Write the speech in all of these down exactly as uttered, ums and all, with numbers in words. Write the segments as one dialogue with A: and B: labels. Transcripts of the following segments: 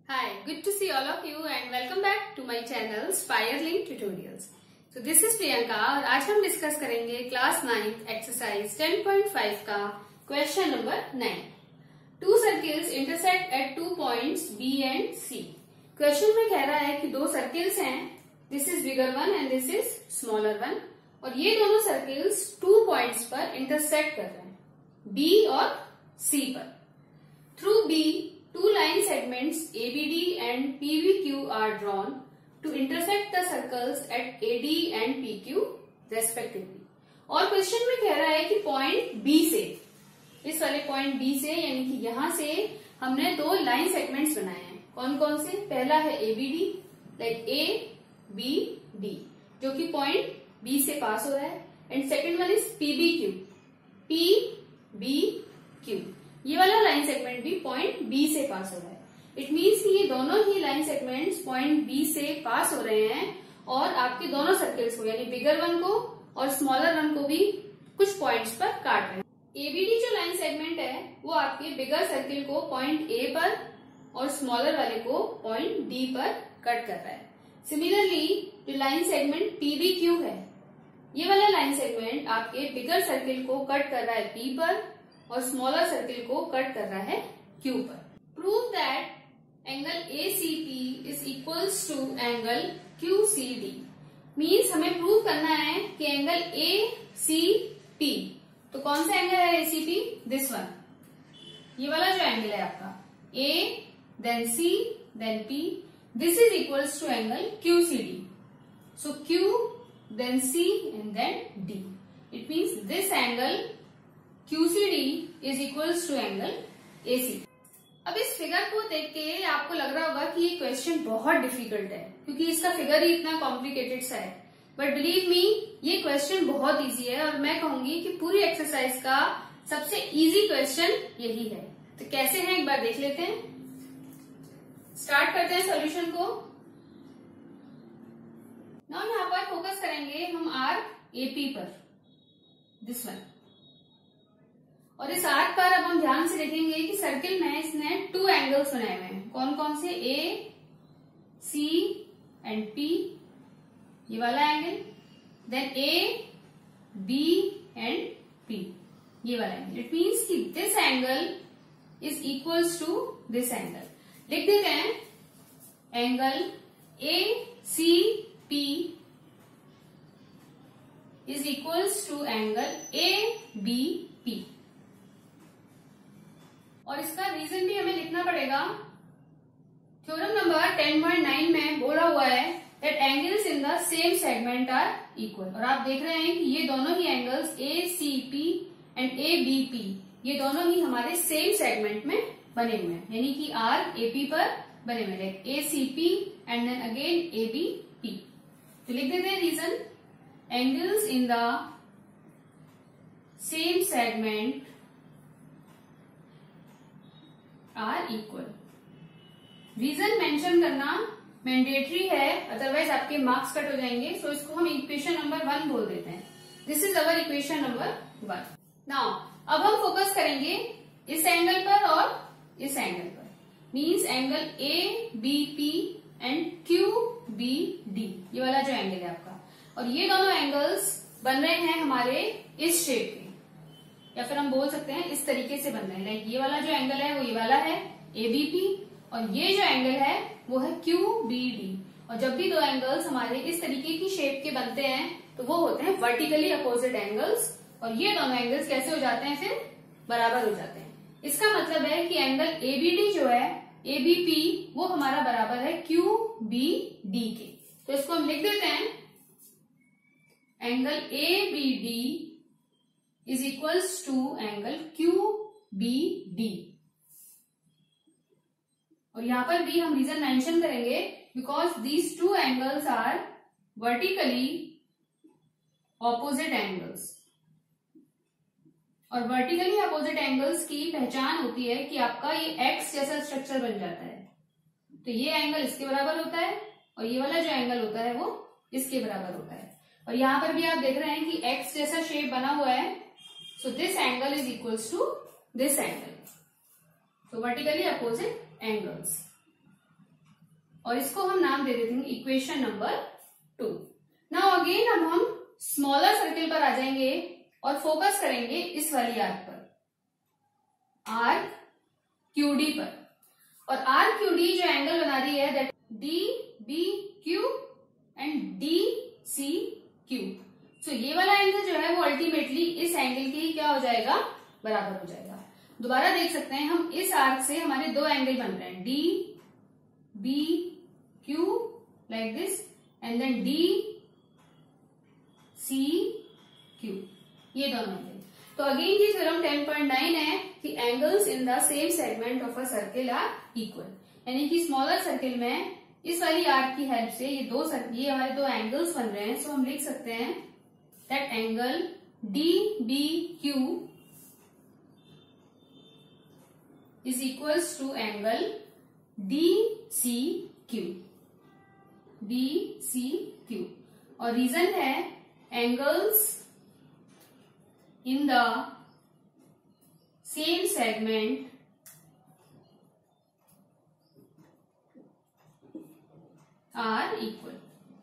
A: Hi, good to see all of you and welcome back to my channel Spirelink Tutorials. So this is Priyanka और आज हम discuss करेंगे class ninth exercise ten point five का question number nine. Two circles intersect at two points B and C. Question में कह रहा है कि दो सर्किल्स हैं, this is bigger one and this is smaller one, और ये दोनों सर्किल्स टू पॉइंट्स पर इंटरसेक्ट कर रहे हैं, B और C पर. Through B, two line segments A B D and P V Q are drawn to intersect the circles at A D and P Q respectively. और question में कह रहा है कि पॉइंट B से, इस वाले पॉइंट B से यानी कि यहां से हमने दो लाइन सेगमेंट्स बनाए हैं. कौन कौन से? पहला है A B D, like A B D, जो कि पॉइंट B से पास हो रहा है, and second one is P B Q, P B Q. ये वाला लाइन सेगमेंट भी पॉइंट B से पास हो रहा है. इट मीन्स कि ये दोनों ही लाइन सेगमेंट्स पॉइंट B से पास हो रहे हैं और आपके दोनों सर्किल्स को यानी बिगर वन को और स्मॉलर वन को भी कुछ पॉइंट्स पर काट रहे हैं. एबीडी जो लाइन सेगमेंट है वो आपके बिगर सर्किल को पॉइंट A पर और स्मॉलर वाले को पॉइंट D पर कट कर रहा है. सिमिलरली जो line segment P B Q है, ये वाला लाइन सेगमेंट आपके बिगर सर्किल को कट कर रहा है P पर और स्मॉलर सर्किल को कट कर रहा है Q पर. Prove that angle A C P is equals to angle Q C D. Means हमें प्रूव करना है कि एंगल A C P, तो कौन सा एंगल है A C P? This one, ये वाला जो एंगल है आपका A then C then P, this is equals to angle Q C D. So Q then C and then D. It means this angle Q C D is equals to angle A C. अब इस figure को देख के आपको लग रहा होगा कि ये क्वेश्चन बहुत डिफिकल्ट है क्योंकि इसका फिगर ही इतना कॉम्प्लिकेटेड सा है, बट बिलीव मी ये क्वेश्चन बहुत इजी है और मैं कहूंगी कि पूरी एक्सरसाइज का सबसे इजी क्वेश्चन यही है. तो कैसे है एक बार देख लेते हैं. स्टार्ट करते हैं सॉल्यूशन को. नाउ यहाँ पर फोकस करेंगे हम आर्क A P पर, दिस वन, और इस आर्क पर अब हम ध्यान से देखेंगे कि सर्किल में इसने टू एंगल्स बनाए हुए हैं. कौन कौन से? A, C एंड P, ये वाला एंगल, then A, B and P, ये वाला एंगल. इट मीन्स कि this angle is equals to this angle. लिख देते हैं angle A C P is equals to angle A B P. और इसका रीजन भी हमें लिखना पड़ेगा. Theorem number ten point nine में बोला हुआ है that angles in the same segment are equal. और आप देख रहे हैं कि ये दोनों ही angles A C P and A B P ये दोनों ही हमारे सेम सेगमेंट में बने हुए हैं, यानी कि आर्क A P पर बने हुए हैं, A C P and then again A B P. तो लिख देते हैं reason, angles in the same segment are equal. Reason mention करना मैंडेटरी है, अदरवाइज आपके मार्क्स कट हो जाएंगे. सो so इसको हम इक्वेशन नंबर वन बोल देते हैं. This is our equation number one. Now अब हम फोकस करेंगे इस एंगल पर और इस एंगल पर. Means angle A B P and Q B D, ये वाला जो एंगल है आपका, और ये दोनों एंगल्स बन रहे हैं हमारे इस शेप के, या फिर हम बोल सकते हैं इस तरीके से बन रहे हैं. लाइक ये वाला जो एंगल है वो ये वाला है A B P, और ये जो एंगल है वो है Q B D. और जब भी दो एंगल्स हमारे इस तरीके की शेप के बनते हैं तो वो होते हैं वर्टिकली अपोजिट एंगल्स, और ये दोनों एंगल्स कैसे हो जाते हैं? फिर बराबर हो जाते हैं. इसका मतलब है कि एंगल A B D जो है A B P वो हमारा बराबर है Q B D के. तो इसको हम लिख देते हैं angle A B D is equals to angle Q B D. और यहां पर भी हम रीजन मेंशन करेंगे because these two angles are vertically opposite angles. और वर्टिकली अपोजिट एंगल्स की पहचान होती है कि आपका ये एक्स जैसा स्ट्रक्चर बन जाता है. तो ये एंगल इसके बराबर होता है और ये वाला जो एंगल होता है वो इसके बराबर होता है. और यहां पर भी आप देख रहे हैं कि एक्स जैसा शेप बना हुआ है. So this angle is equals to this angle. So vertically opposite angles. और इसको हम नाम दे देते हैं equation number two. Now again अब हम स्मॉलर सर्किल पर आ जाएंगे और फोकस करेंगे इस वाली आर्क पर, आर्क क्यूडी पर। और आर्क क्यूडी जो एंगल बना रही है that D B Q and D C Q. So ये वाला एंगल जो है वो अल्टीमेटली इस एंगल के क्या हो जाएगा, बराबर हो जाएगा। दोबारा देख सकते हैं हम, इस आर्क से हमारे दो एंगल बन रहे हैं, D B Q like this and then D C Q, ये दोनों एंगल। तो अगेन की थ्योरम टेन पॉइंट नाइन है कि angles in the same segment of a circle are equal, यानी कि स्मॉलर सर्किल में इस वाली आर्क की हेल्प से ये दो सर्किल, ये हमारे दो एंगल्स बन रहे हैं। सो हम लिख सकते हैं that angle D B Q is equals to angle D C Q, D C Q। और रीजन है angles in the same segment are equal,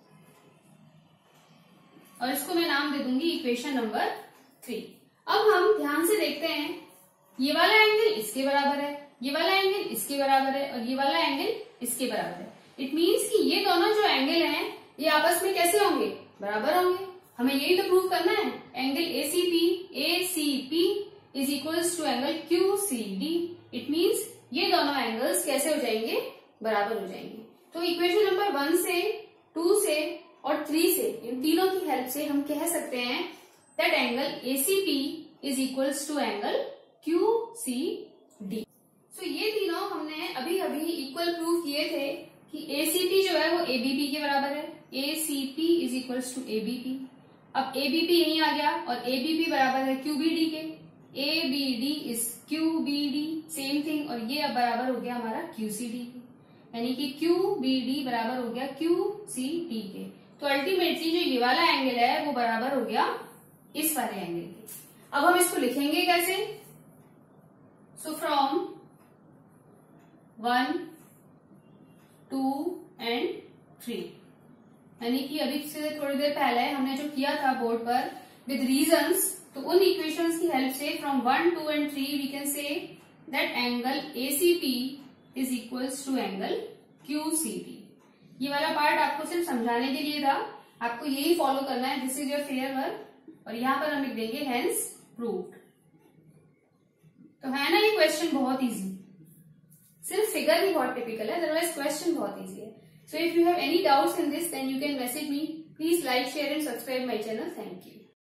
A: और इसको मैं नाम दे दूंगी इक्वेशन नंबर थ्री। अब हम ध्यान से देखते हैं, ये वाला एंगल इसके बराबर है, ये वाला एंगल इसके बराबर है और ये वाला एंगल इसके बराबर है। इट मीन्स कि ये दोनों जो एंगल हैं ये आपस में कैसे होंगे, बराबर होंगे। हमें यही तो प्रूव करना है। Angle A C P A C P is equals to angle Q C D. It means ये दोनों एंगल्स कैसे हो जाएंगे, बराबर हो जाएंगे। तो इक्वेशन नंबर वन से, टू से और थ्री से, इन तीनों की हेल्प से हम कह सकते हैं that angle A C P is equals to angle Q C D. So ये तीनों हमने अभी अभी इक्वल प्रूव किए थे कि एसीपी जो है वो एबीपी के बराबर है, ACP is equals to ABP. अब एबीपी यहीं आ गया और एबीपी बराबर है क्यूबीडी के, ABD is QBD, same thing. और ये अब बराबर हो गया हमारा क्यूसीडी के, यानी कि क्यूबीडी बराबर हो गया क्यूसीडी के। तो अल्टीमेटली जो ये वाला एंगल है वो बराबर हो गया इस वाले एंगल के। अब हम इसको लिखेंगे कैसे? So from one two and three, यानी कि अभी से थोड़ी देर पहले हमने जो किया था बोर्ड पर विद रीजंस, तो उन इक्वेशंस की हेल्प से from one two and three we can say that angle ACP is equals to angle QCD. ये वाला पार्ट आपको सिर्फ समझाने के लिए था, आपको यही फॉलो करना है, this is your fair work. और यहां पर हम लिख देंगे हेंस प्रूव्ड। तो है ना ये क्वेश्चन बहुत इजी, सिर्फ फिगर ही बहुत टिपिकल है, अदरवाइज क्वेश्चन बहुत इजी है। So if you have any doubts in this then you can message me. Please like, share and subscribe my channel. Thank you.